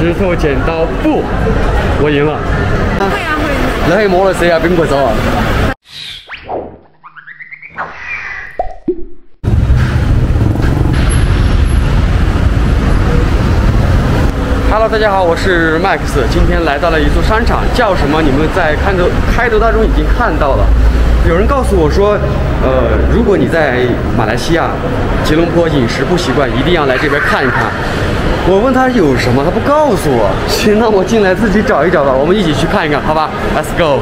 石头剪刀布，我赢了。 會啊會。 你可以摸嚟試下邊個走啊？ Hello， 大家好，我是 Max， 今天来到了一座商场，叫什么？你们在开头当中已经看到了。有人告诉我说，如果你在马来西亚吉隆坡饮食不习惯，一定要来这边看一看。我问他有什么，他不告诉我。行，那我进来自己找一找吧，我们一起去看一看，好吧 ？Let's go。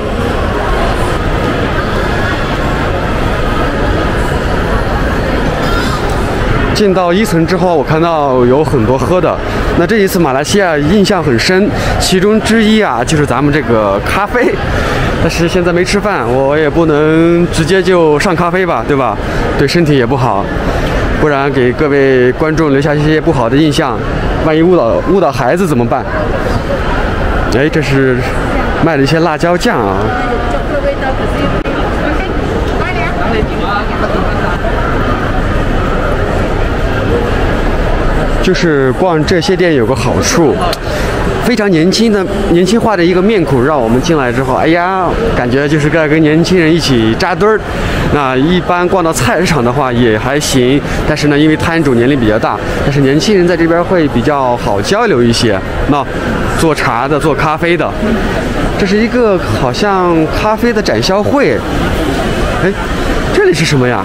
进到1层之后，我看到有很多喝的。那这一次马来西亚印象很深，其中之一啊就是咱们这个咖啡。但是现在没吃饭，我也不能直接就上咖啡吧，对吧？对身体也不好，不然给各位观众留下一些不好的印象，万一误导孩子怎么办？哎，这是卖了一些辣椒酱啊。 就是逛这些店有个好处，非常年轻化的一个面孔，让我们进来之后，哎呀，感觉就是跟年轻人一起扎堆儿。那一般逛到菜市场的话也还行，但是呢，因为摊主年龄比较大，但是年轻人在这边会比较好交流一些。那做茶的、做咖啡的，这是一个好像咖啡的展销会。哎，这里是什么呀？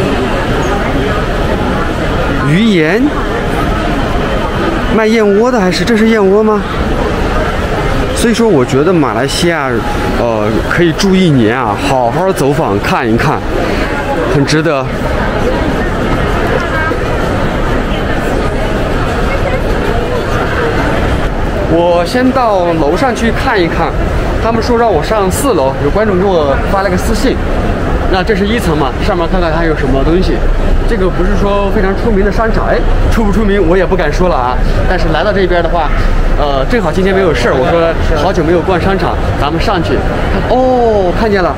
鱼盐。 卖燕窝的还是这是燕窝吗？所以说，我觉得马来西亚，可以住1年啊，好好走访看一看，很值得。我先到楼上去看一看，他们说让我上4楼，有观众给我发了个私信。 那这是1层嘛，上面看看还有什么东西。这个不是说非常出名的商场，哎，出不出名我也不敢说了啊。但是来到这边的话，正好今天没有事儿，我说好久没有逛商场，咱们上去看。哦，看见了。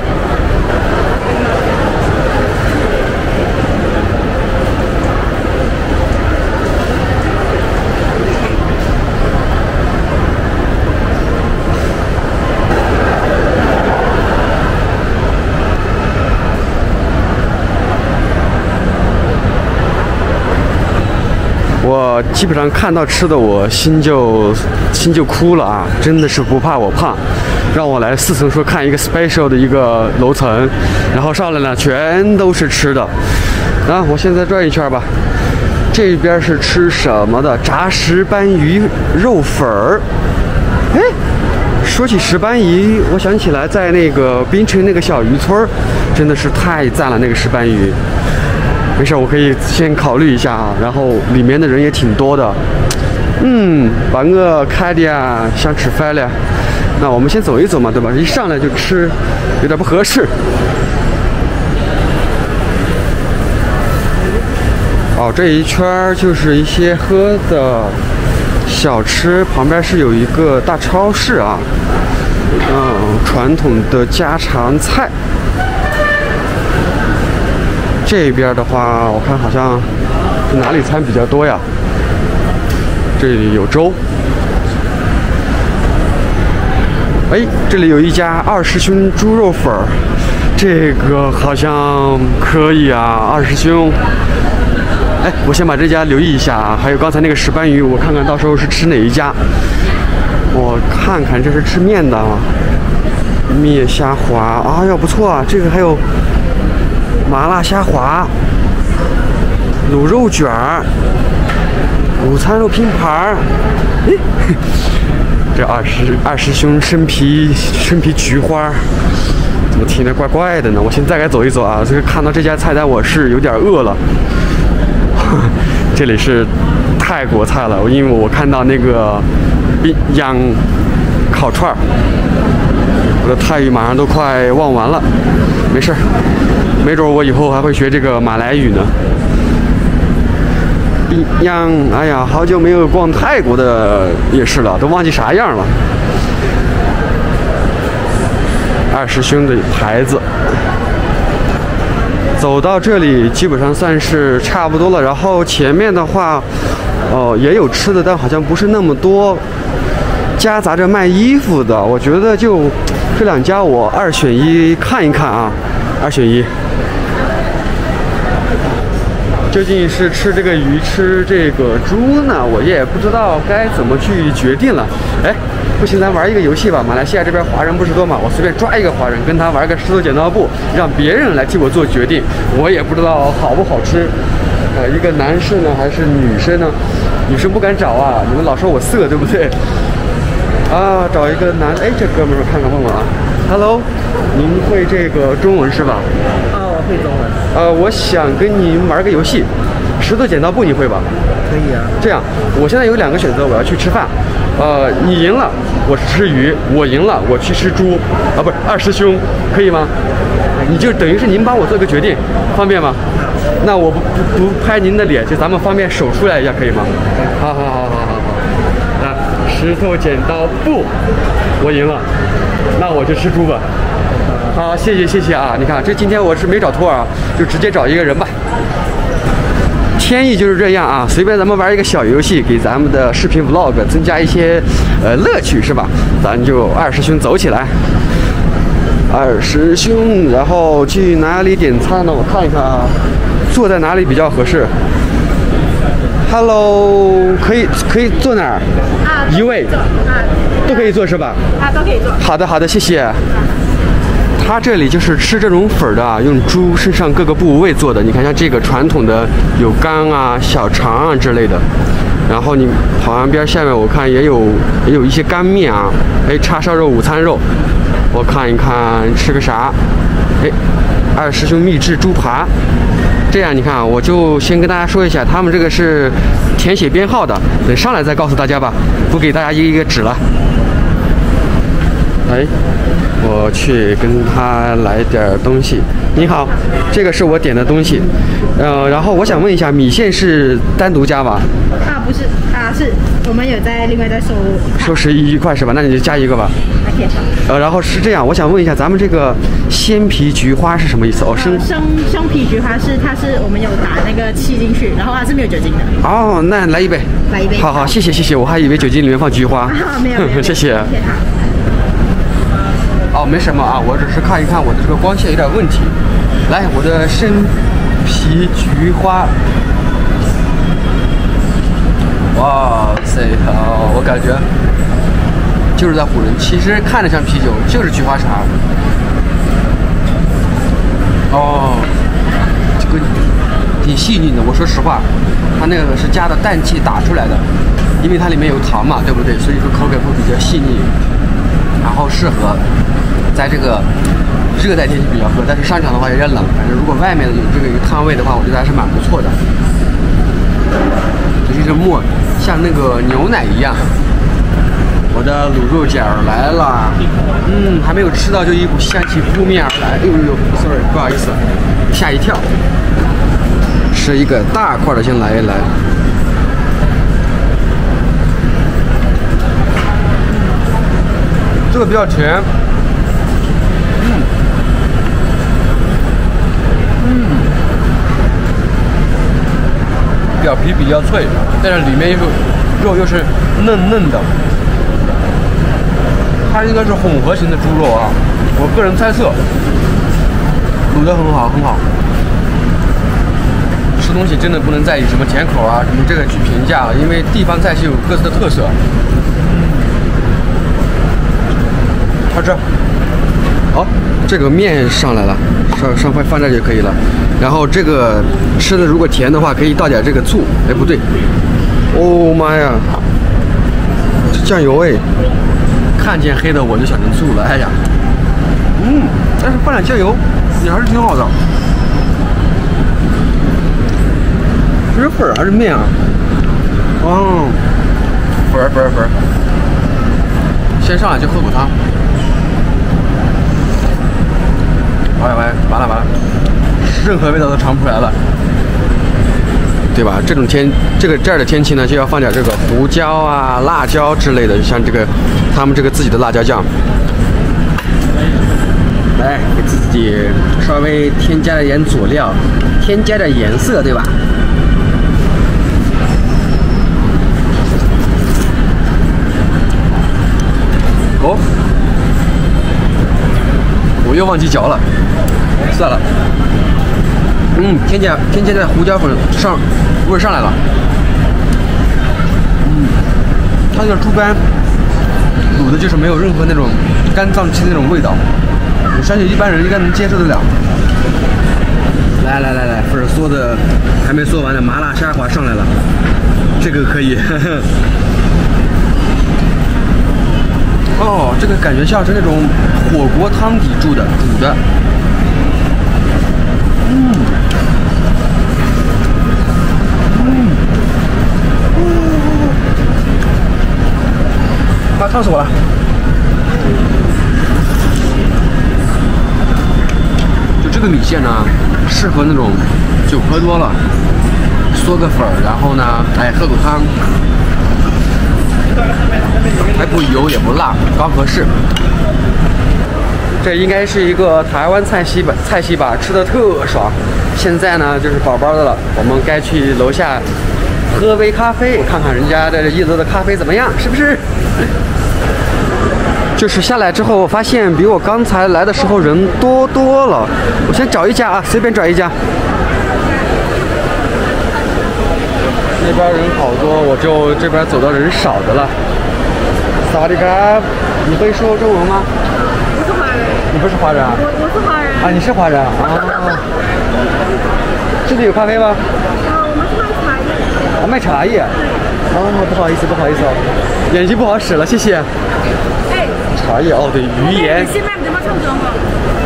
我基本上看到吃的，我心就哭了啊！真的是不怕我胖，让我来4层说看一个 special 的一个楼层，然后上来呢全都是吃的。啊，我现在转一圈吧。这边是吃什么的？炸石斑鱼肉粉儿。哎，说起石斑鱼，我想起来在那个槟城那个小渔村，真的是太赞了，那个石斑鱼。 没事，我可以先考虑一下啊。然后里面的人也挺多的，把我看的呀想吃饭了。那我们先走一走嘛，对吧？一上来就吃，有点不合适。哦，这一圈就是一些喝的小吃，旁边是有一个大超市啊。传统的家常菜。 这边的话，我看好像哪里餐比较多呀？这里有粥。哎，这里有一家二师兄猪肉粉儿，这个好像可以啊，二师兄。哎，我先把这家留意一下啊。还有刚才那个石斑鱼，我看看到时候是吃哪一家。我看看这是吃面的啊，面虾滑，哎呀不错啊，这个还有。 麻辣虾滑、卤肉卷儿、午餐肉拼盘儿，哎，这二师兄生皮菊花，怎么听着怪怪的呢？我现在该走一走啊！这个看到这家菜单，我是有点饿了。这里是泰国菜了，因为我看到那个羊烤串儿，我的泰语马上都快忘完了，没事儿。 没准我以后还会学这个马来语呢。哎呀，好久没有逛泰国的夜市了，都忘记啥样了。二师兄的牌子，走到这里基本上算是差不多了。然后前面的话，也有吃的，但好像不是那么多。 夹杂着卖衣服的，我觉得就这两家我2选1看一看啊，2选1。究竟是吃这个鱼，吃这个猪呢？我也不知道该怎么去决定了。哎，不行，咱玩一个游戏吧。马来西亚这边华人不是多嘛，我随便抓一个华人，跟他玩个石头剪刀布，让别人来替我做决定。我也不知道好不好吃。一个男生呢还是女生呢？女生不敢找啊，你们老说我色，对不对？啊，找一个男，哎，这哥们儿看看问问啊 ，Hello， 您会这个中文是吧？ 我会中文。 我想跟您玩个游戏，石头剪刀布，你会吧？ 可以啊。 这样，我现在有2个选择，我要去吃饭。你赢了，我吃鱼；我赢了，我去吃猪。啊，不是2师兄，可以吗？你就等于是您帮我做个决定，方便吗？那我不拍您的脸，就咱们方便手出来一下，可以吗？好。来，石头剪刀布，我赢了，那我就吃猪吧。好，谢谢啊！你看，这今天我是没找托啊，就直接找一个人吧。天意就是这样啊，随便咱们玩一个小游戏，给咱们的视频 vlog 增加一些乐趣，是吧？咱就2师兄走起来。2师兄，然后去哪里点餐呢？我看一看啊，坐在哪里比较合适 ？Hello， 可以坐哪儿？一位都可以坐是吧？ 都可以坐。 好的，谢谢。它这里就是吃这种粉的啊，用猪身上各个部位做的。你看，像这个传统的有肝啊、小肠啊之类的。然后你旁边下面我看也有一些干面啊，哎，叉烧肉、午餐肉。我看一看吃个啥？哎，2师兄秘制猪扒。这样你看啊，我就先跟大家说一下，他们这个是填写编号的，等上来再告诉大家吧，不给大家一个指了。哎，我去跟他来点东西。你好，这个是我点的东西，然后我想问一下，米线是单独加吧？ 不是是我们有另外再收 11块是吧？那你就加一个吧。 OK， 好。 然后是这样，我想问一下，咱们这个鲜皮菊花是什么意思？ 生皮菊花它是我们有打那个气进去，然后它是没有酒精的。 哦，那来一杯。 来一杯。 好，谢谢，我还以为酒精里面放菊花。 没有， 谢谢。哦，没什么啊，我只是看一看我的这个光线有点问题。来，我的生皮菊花。哇塞，我感觉就是在唬人，其实看着像啤酒，就是菊花茶。哦，这个挺细腻的。我说实话，它那个是加的氮气打出来的，因为它里面有糖嘛，对不对？所以说口感会比较细腻，然后适合在这个热带天气比较喝。但是商场的话有点冷，反正如果外面有这个汤味的话，我觉得还是蛮不错的。这沫像那个牛奶一样。我的卤肉卷来了，还没有吃到就一股香气扑面而来。sorry， 不好意思，吓一跳。吃一个大块的，先来一来。这个比较甜，表皮比较脆，但是里面肉又是嫩嫩的。它应该是混合型的猪肉啊，我个人猜测。卤得很好，很好。吃东西真的不能在意什么甜口啊，什么这个去评价，因为地方菜系有各自的特色。好吃。好，这个面上来了，上块放这就可以了。然后这个吃的如果甜的话，可以倒点这个醋。哎，不对，哦妈呀，这酱油哎，看见黑的我就想成醋了。哎呀，但是放点酱油也还是挺好的。这是粉还是面啊？粉。先上来就喝口汤。完了，任何味道都尝不出来了，对吧？这儿的天气呢，就要放点这个胡椒啊、辣椒之类的，像这个他们这个自己的辣椒酱，来给自己稍微添加了一点佐料，添加点颜色，对吧？ 哦，我又忘记嚼了，算了。添加的胡椒粉味儿上来了。它这个猪肝卤的就是没有任何那种肝脏气的那种味道，我相信一般人应该能接受得了。来，粉嗦的还没嗦完呢，麻辣虾滑上来了，这个可以。哦，这个感觉像是那种火锅汤底煮的。啊，烫死我了！就这个米线呢，适合那种酒喝多了，嗦个粉儿，然后呢，喝口汤，还不油也不辣，刚合适。这应该是一个台湾菜系吧，吃的特爽。现在呢，就是饱饱的了，我们该去楼下喝杯咖啡，看看人家这一楼的咖啡怎么样，是不是？就是下来之后，我发现比我刚才来的时候人多了。我先找一家啊，随便找一家。那边人好多，我就这边走到人少的了。萨瓦迪卡，你会说中文吗？ 不是华人。 你不是华人啊？ 我是华人。 啊，你是华人啊？这里有咖啡吗？ 我们是卖茶叶。 啊，卖茶叶。哦，不好意思哦，眼睛不好使了，谢谢。茶叶哦，对，鱼盐。 现在怎么唱中文？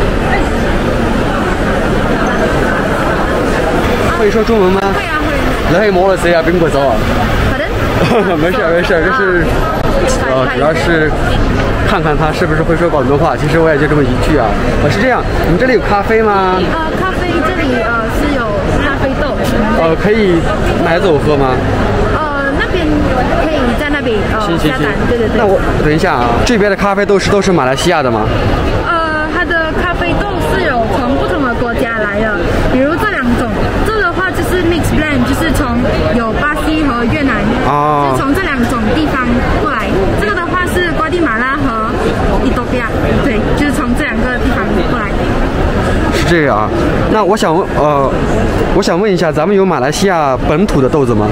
会说中文吗？ 会啊会。 你可以摸了谁啊？跟我走啊？ 好的。 没事，就是主要是看看他是不是会说广东话。其实我也就这么一句啊。是这样，你们这里有咖啡吗？ 咖啡这里是有咖啡豆。 可以买走喝吗？ 那边可以在那边行。 对。 那我等一下啊，这边的咖啡豆都是马来西亚的吗？ 它的咖啡豆是有从不同的国家来的，比如这两种，这的话就是 mix blend， 就是从有巴西和越南，就是从这两种地方过来。这个的话是瓜地马拉和伊多比亚，对，就是从这两个地方过来。 是这样啊，那我想问一下，咱们有马来西亚本土的豆子吗？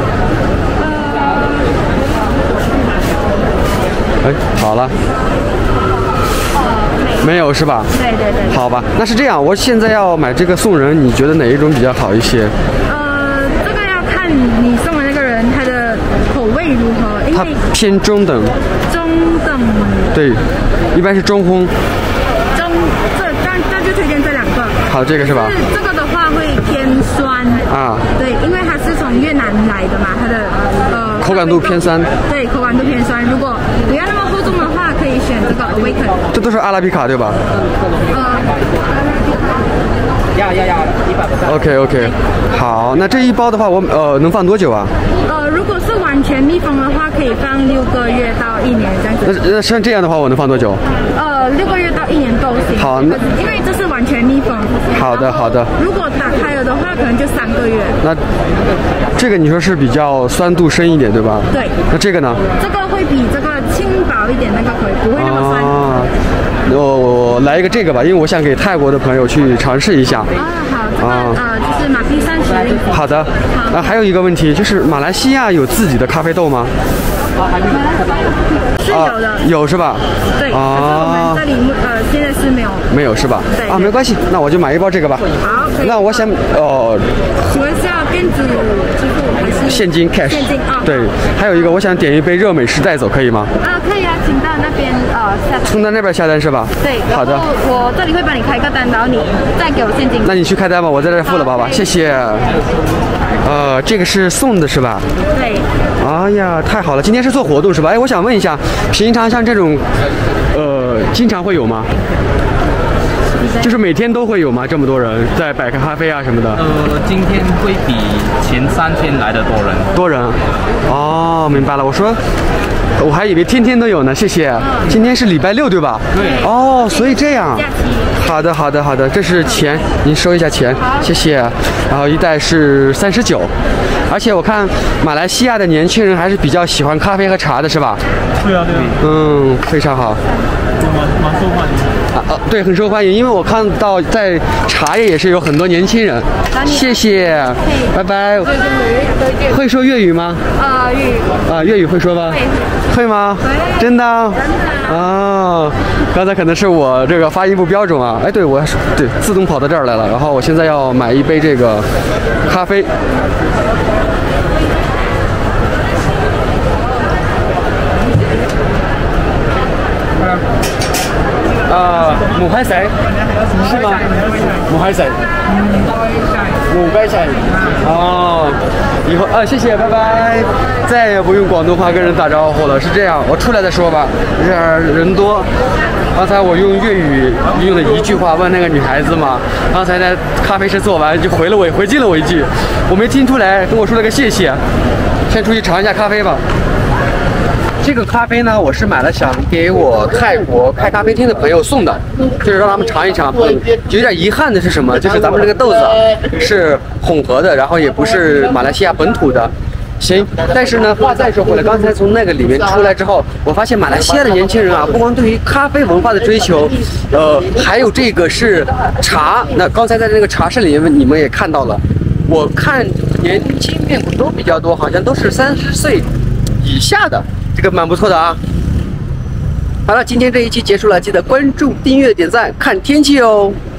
好了，没有是吧？对。好吧，那是这样，我现在要买这个送人，你觉得哪一种比较好一些？ 这个要看你送的那个人他的口味如何，因为它偏中等。对，一般是中烘。那就推荐这两个。好，这个是吧？这个的话会偏酸啊。对，因为它是从越南来的嘛，它的口感度偏酸。对，口感度偏酸。如果不要那么厚重的话，可以选这个 Awaken。这都是阿拉比卡对吧？要，100%。OK， 好，那这一包的话，我能放多久啊？如果是完全密封的话，可以放6个月到1年这样子。那像这样的话，我能放多久？6个月到1年都行。好，因为这是完全密封。好的。如果打开了的话，可能就3个月。那这个你说是比较酸度深一点，对吧？对。那这个呢？这个会比这个轻薄一点，那个不会那么酸。我来一个这个吧，因为我想给泰国的朋友去尝试一下。好，就是马匹30。好的。还有一个问题就是，马来西亚有自己的咖啡豆吗？是有的。有是吧？对。我们这里现在是没有。没有是吧？对。没关系，那我就买一包这个吧。好。那我想请问是要电子支付还是现金 cash？ 现金啊。对。还有一个，我想点一杯热美式带走，可以吗？可以啊，请到那边下单。冲到那边下单是吧？对。好的。我这里会帮你开个单，然后你再给我现金。那你去开单吧，我在这付了，爸爸，谢谢。这个是送的是吧？对。哎呀，太好了！今天是做活动是吧？我想问一下，平常像这种，经常会有吗？就是每天都会有吗？这么多人在摆咖啡啊什么的？今天会比前3天来的多人。哦，明白了。我还以为天天都有呢，谢谢。今天是礼拜6对吧？对。哦，所以这样。好的，这是钱，您收一下钱，谢谢。然后一袋是39，而且我看马来西亚的年轻人还是比较喜欢咖啡和茶的，是吧？ 对啊，对啊。 嗯，非常好。 蛮受欢迎。 对，很受欢迎，因为我看到在茶叶也是有很多年轻人。谢谢，拜拜。会说粤语吗？ 粤语。 粤语会说吗？会吗？真的？啊，刚才可能是我这个发音不标准啊。哎，对，我对自动跑到这儿来了。然后我现在要买一杯这个咖啡。母海仔是吗？母海仔，母海仔。哦，以后谢谢，拜拜。再也不用广东话跟人打招呼了，是这样。我出来再说吧，这儿人多。刚才我用粤语用了一句话问那个女孩子嘛，刚才在咖啡室做完就回敬了我一句，我没听出来，跟我说了个谢谢。先出去尝一下咖啡吧。这个咖啡呢，我是买了想给我泰国开咖啡厅的朋友送的，就是让他们尝一尝。有点遗憾的是什么？就是咱们这个豆子是混合的，然后也不是马来西亚本土的。行，但是呢，话再说回来，刚才从那个里面出来之后，我发现马来西亚的年轻人啊，不光对于咖啡文化的追求，还有这个是茶。那刚才在那个茶室里面，你们也看到了，我看年轻面孔都比较多，好像都是30岁以下的。这个蛮不错的啊。好了，今天这一期结束了，记得关注、订阅、点赞、看天气哦。